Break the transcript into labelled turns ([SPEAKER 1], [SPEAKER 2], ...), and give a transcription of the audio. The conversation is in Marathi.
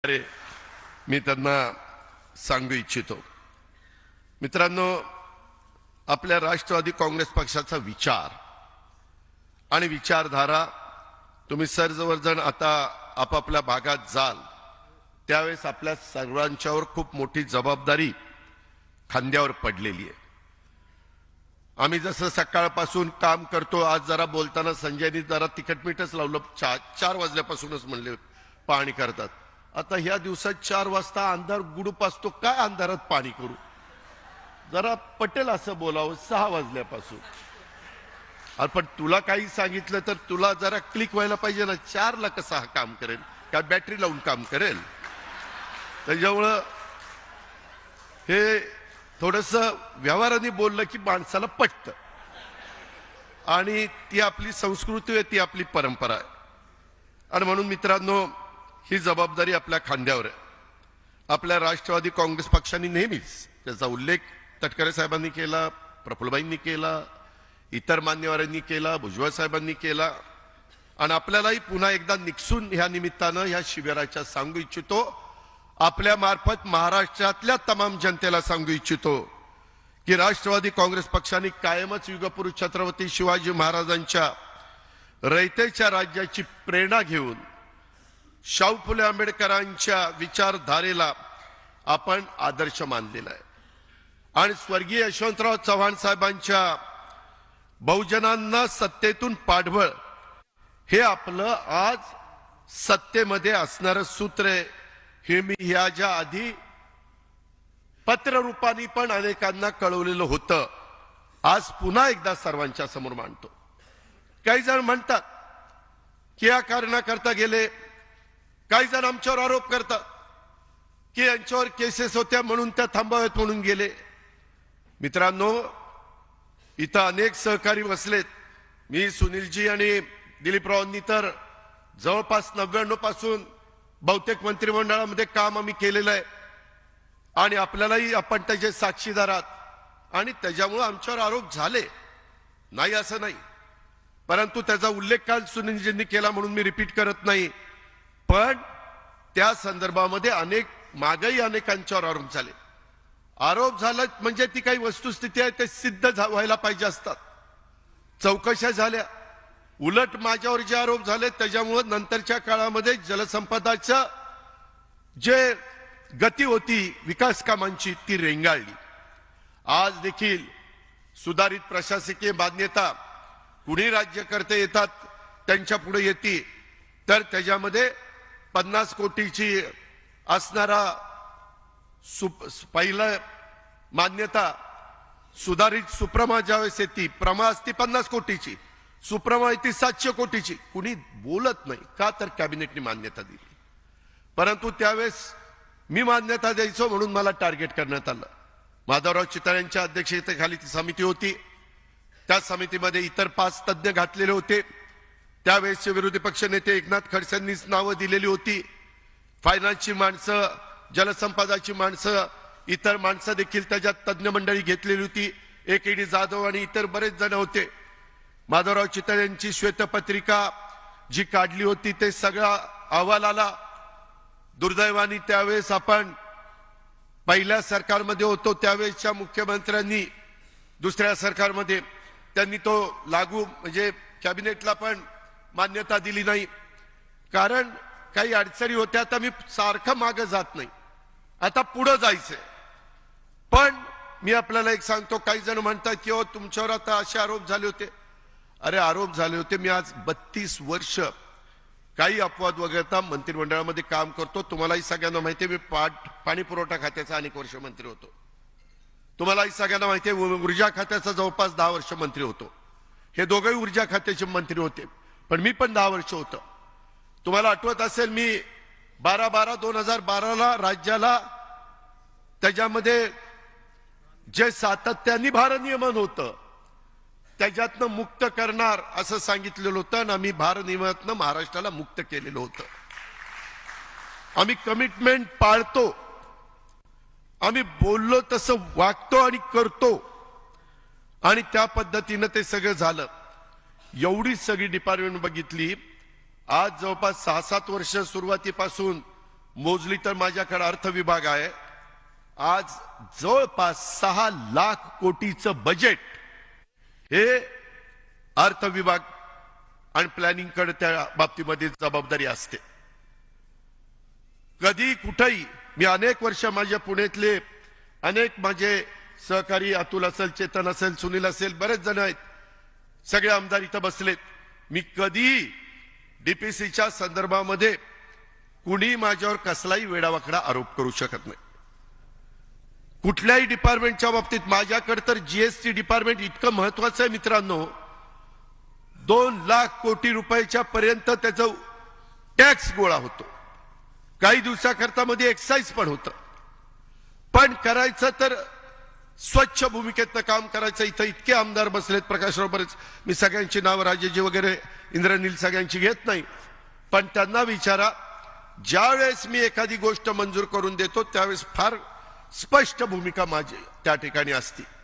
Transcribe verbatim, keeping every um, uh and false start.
[SPEAKER 1] अरे मी त्यांना सांगू इच्छितो। मित्रांनो, आपल्या राष्ट्रवादी काँग्रेस पक्षाचा विचार आणि विचारधारा तुम्ही सर्वजण आता आपापल्या भागात जाल त्यावेळेस आपल्या सर्वांच्यावर खूप मोठी जबाबदारी खांद्यावर पडलेली आहे। आम्ही जसं सकाळपासून काम करतो, आज जरा बोलताना संजयनी जरा तिखटमीठच लावलं, चार चार वाजल्यापासूनच म्हणले पाणी करतात। आता ह्या दिवसात चार वाजता अंधार गुडूप असतो, काय अंधारात पाणी करू? जरा पटेल असं बोलावं सहा वाजल्यापासून। अरे पण तुला काही सांगितलं तर तुला जरा क्लिक व्हायला पाहिजे ना, चारला कसं हा काम करेल? काय बॅटरी लावून काम करेल? त्याच्यामुळं हे थोडस व्यवहाराने बोललं की माणसाला पटतं, आणि ती आपली संस्कृती आहे, ती आपली परंपरा आहे। आणि म्हणून मित्रांनो, ही जबाबदारी आपल्या खांद्यावर आहे। आपल्या राष्ट्रवादी काँग्रेस पक्षाने नेहमीच त्याचा उल्लेख तटकरे साहेबांनी केला, प्रफुल्लभाईंनी केला, इतर मान्यवरांनी केला, भुजबळ साहेबांनी केला, आणि आपल्यालाही पुन्हा एकदा निक्षून ह्या निमित्तानं ह्या शिबिराच्या सांगू इच्छितो, आपल्या मार्फत महाराष्ट्रातल्या तमाम जनतेला सांगू इच्छितो की राष्ट्रवादी काँग्रेस पक्षाने कायमच युगपुरुष छत्रपती शिवाजी महाराजांच्या रयतेच्या राज्याची प्रेरणा घेऊन शाहू फुले आंबेडकरांच्या विचारधारेला आपण आदर्श मानलेला आहे। आणि स्वर्गीय यशवंतराव चव्हाण साहेबांच्या बहुजनांना सत्तेतून पाठबळ हे आपलं आज सत्तेमध्ये असणारं सूत्र आहे। हे मी ह्याच्या आधी पत्ररूपाने पण अनेकांना कळवलेलं होतं, आज पुन्हा एकदा सर्वांच्या समोर मांडतो। काही जण म्हणतात की या कारणाकरता गेले, काही जण आमच्यावर आरोप करतात की यांच्यावर केसेस होत्या म्हणून त्या थांबाव्यात म्हणून गेले। मित्रांनो, इथं अनेक सहकारी बसलेत, मी सुनीलजी आणि दिलीपरावांनी तर जवळपास नव्याण्णव पासून बहुतेक मंत्रिमंडळामध्ये काम आम्ही केलेलं आहे, आणि आपल्यालाही आपण त्याचे साक्षीदार आहात, आणि त्याच्यामुळे आमच्यावर आरोप झाले नाही असं नाही, परंतु त्याचा उल्लेख काल सुनीलजींनी केला म्हणून मी रिपीट करत नाही। पण त्या संदर्भामध्ये अनेक मागही अनेकांच्यावर आरोप झाले। आरोप झाला म्हणजे ती काही वस्तुस्थिती आहे ते सिद्ध व्हायला पाहिजे असतात, चौकशा झाल्या। उलट माझ्यावर जे आरोप झाले त्याच्यामुळे नंतरच्या काळामध्ये जलसंपदाचं जे गती होती विकास कामांची ती रेंगाळली। आज देखील सुधारित प्रशासकीय मान्यता कुणी राज्यकर्ते येतात त्यांच्या पुढे येते, तर त्याच्यामध्ये पन्नास कोटीची असणारा पहिलं मान्यता सुधारित सुप्रमा ज्यावेळेस येते, प्रमा असती पन्नास कोटीची, सुप्रमा येते सातशे कोटीची, कुणी बोलत नाही का, तर कॅबिनेटने मान्यता दिली। परंतु त्यावेळेस मी मान्यता द्यायचो म्हणून मला टार्गेट करण्यात आलं। माधवराव चितळ्यांच्या अध्यक्षतेखाली ती समिती होती, त्या समितीमध्ये इतर पाच तज्ज्ञ घातलेले होते। त्यावेळेसचे विरोधी पक्ष नेते एकनाथ खडसेंनीच नावं दिलेली होती, फायनान्सची माणसं, जलसंपदाची माणसं, इतर माणसं देखील त्याच्यात तज्ज्ञ मंडळी घेतलेली होती, ए के डी जाधव आणि इतर बरेच जण होते। माधवराव चितळ्यांची श्वेतपत्रिका जी काढली होती ते सगळा अहवाल आला। दुर्दैवाने त्यावेळेस आपण पहिल्या सरकारमध्ये होतो, त्यावेळेसच्या मुख्यमंत्र्यांनी दुसऱ्या सरकारमध्ये त्यांनी तो लागू म्हणजे कॅबिनेटला पण मान्यता दिली नाही, कारण काही अडचणी होत्या। आता मी सारखं मागे जात नाही, आता पुढे जायचंय। पण मी आपल्याला एक सांगतो, काही जण म्हणतात की हो तुमच्यावर आता असे आरोप झाले होते। अरे आरोप झाले होते, मी आज बत्तीस वर्ष काही अपवाद वगळता मंत्रिमंडळामध्ये काम करतो। तुम्हालाही सगळ्यांना माहिती आहे, मी पाट पाणी पुरवठा खात्याचा अनेक वर्ष मंत्री होतो। तुम्हालाही सगळ्यांना माहिती आहे, ऊर्जा खात्याचा जवळपास दहा वर्ष मंत्री होतो। हे दोघंही ऊर्जा खात्याचे मंत्री होते, पण मी पण दहा वर्ष होतो। तुम्हाला आठवत असेल, मी बारा बारा दोन हजार बाराला राज्याला त्याच्यामध्ये जे सातत्याने भारनियमन होतं त्याच्यातनं मुक्त करणार असं सांगितलेलं होतं, आणि आम्ही भारनियमनातनं महाराष्ट्राला मुक्त केलेलं होतं। आम्ही कमिटमेंट पाळतो, आम्ही बोललो तसं वागतो आणि करतो, आणि त्या पद्धतीनं ते सगळं झालं। एवढी सगळी डिपार्टमेंट बघितली, आज जवळपास सहा सात वर्ष सुरुवातीपासून मोजली तर माझ्याकडे अर्थ विभाग आहे. आज जवळपास सहा लाख कोटीचं बजेट हे अर्थ विभाग आणि प्लॅनिंग कडे त्या बाबतीमध्ये जबाबदारी असते. कधी कुठेही मी अनेक वर्ष माझ्या पुण्यातले अनेक माझे सहकारी अतुल असेल, चेतन असेल, सुनील असेल, बरेच जण आहेत, सगळे आमदार इथं बसलेत. मी कधी डीपीसीच्या संदर्भामध्ये कुणी माझ्यावर कसलाही वेडावाकडा आरोप करू शकत नाही. कुठल्याही डिपार्टमेंटच्या बाबतीत माझ्याकडे तर जीएसटी डिपार्टमेंट इतकं महत्वाचं आहे मित्रांनो. दोन लाख कोटी रुपयाच्या पर्यंत त्याचं टॅक्स गोळा होतो. काही दिवसाकरता मध्ये एक्साइज पण होतं. पण करायचं तर स्वच्छ भूमिकेतनं काम करायचं. इथं इतके आमदार बसलेत, प्रकाशराव बरेच, मी सगळ्यांची नाव राजेजी वगैरे इंद्रनील सगळ्यांची घेत नाही, पण त्यांना विचारा, ज्यावेळेस मी एखादी गोष्ट मंजूर करून देतो त्यावेळेस फार स्पष्ट भूमिका माझी त्या ठिकाणी असते.